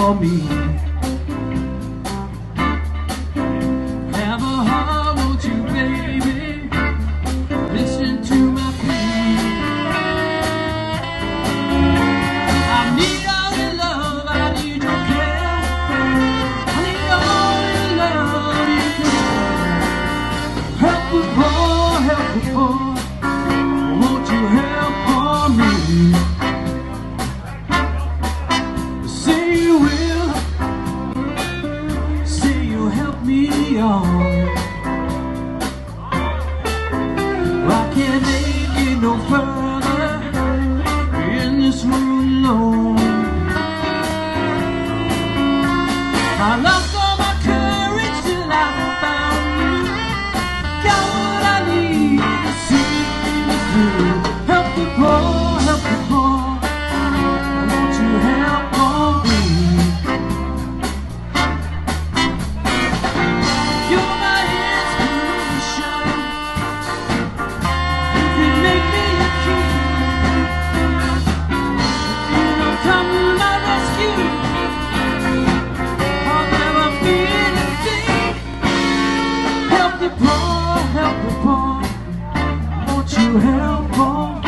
for me. Have a heart, won't you, baby? Listen to my plea. I need all your love, I need your care. I need all your love you can share. Help the poor, help the poor. Won't you help for me? Say you will, say you'll help me on. I can't make it no further in this room alone. I lost all my courage till I found you. Got what I need to see me through. Help the poor, help the poor. Won't you help for me? You're my inspiration. You can make me a king. You know, come to my rescue. I'll never be anything. Help the poor, help the poor. Won't you help for me?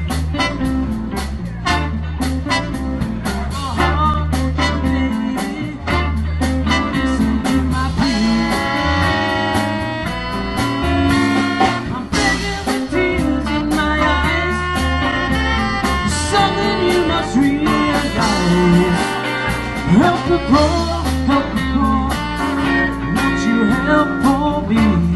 Help the poor, help the poor. Won't you help for me?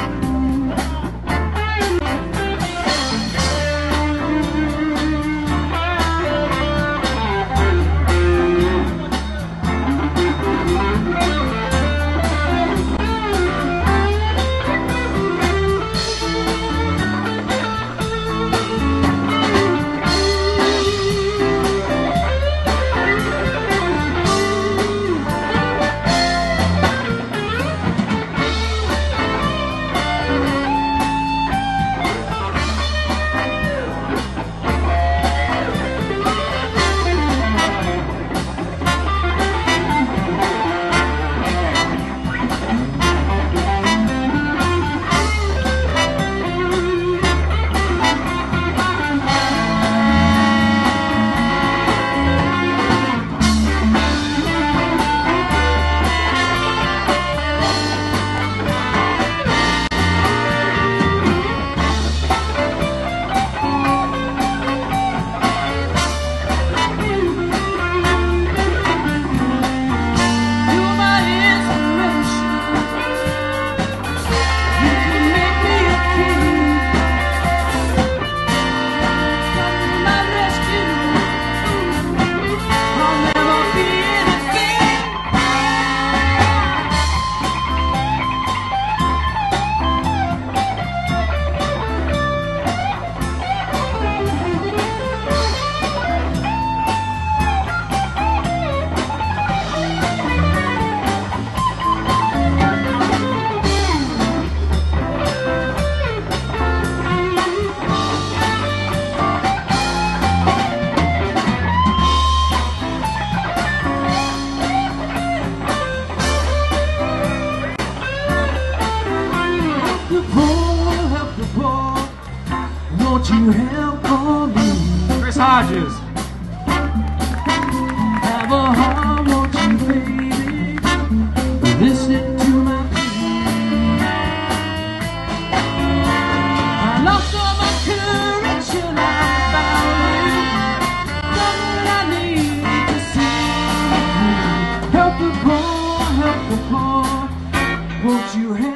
Won't you help for me? Chris Hodges. Have a heart, won't you, baby? Listen to my plea. I lost all my courage till I found you. Got what I need to see me through. Help the poor, won't you help?